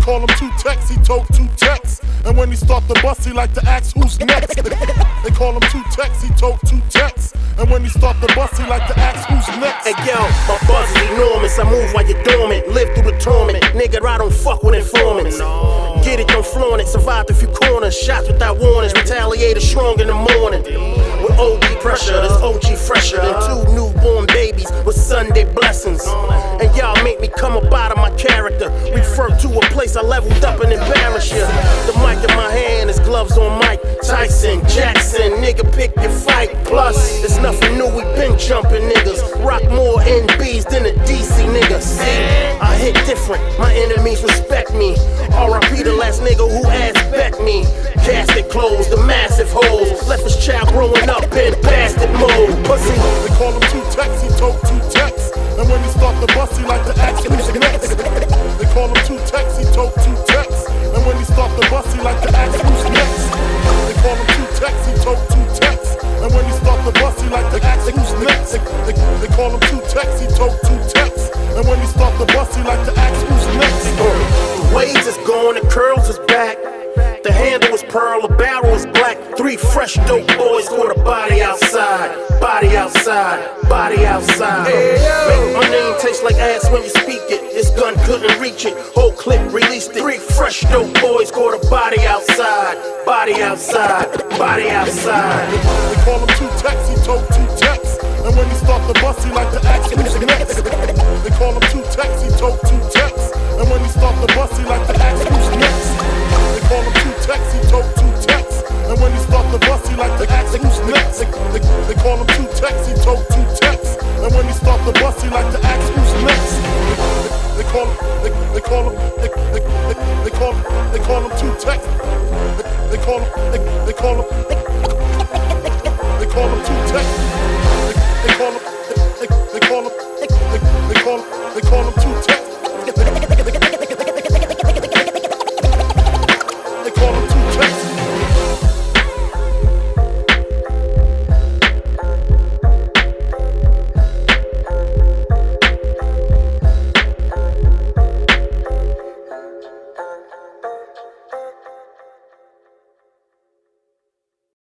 call him two texts, he tote two texts. And when he start the bus, he like to ask who's next. They call him two texts, he tote two texts. And when he start the bus, he like to ask who's next. Hey yo, my buzz is enormous. I move while you're dormant, live through the torment. Nigga, I don't fuck with informants. Get it, don't flaunt it. Survived a few corners, shots without warnings. Retaliated strong in the morning. With OD pressure, this OG fresher than two newborn babies with Sunday blessings. And y'all make me come up out of my character. Refer to a place I leveled up and embarrass ya. The mic in my hand, his gloves on Mike Tyson, Jackson, nigga pick your fight. Plus, it's nothing new, we been jumping niggas. Rock more NBs than a DC nigga. See, I hit different, my enemies respect me. R.I.P. the last nigga who ass-backed me. Casket closed, the massive holes. Left his child growing up in bastard mode. Pussy. They call him two texts, he tote two texts. And when he start the bus, he like to ask who's next. They call him two texts, he tote two texts. And when he start the bus, he like to ask who's next. They call him two texts, he tote two texts. And when he start the bus, he like to ask who's next. They call him two texts, he tote two texts. And when he start the bus, he like to ask who's next. The waves is gone, the curls is back. The handle is pearl, the barrel is black. Three fresh dope boys with a body outside. Body outside, body outside. Make my name taste like ass when you speak it. This gun couldn't reach it, whole clip released it. Three fresh dope boys caught a body outside. Body outside, body outside. They call him two texts, he tote two texts. And when he start the bus, he like to ask who's next. They call him two texts, he tote two texts. And when he start the bus, he like to ask who's next. They call him two texts, he tote two texts. And when he start the bus, he like to ask who's next. They call him two texts, he tote two texts. And when he start the bus, he like to ask who's next. They call him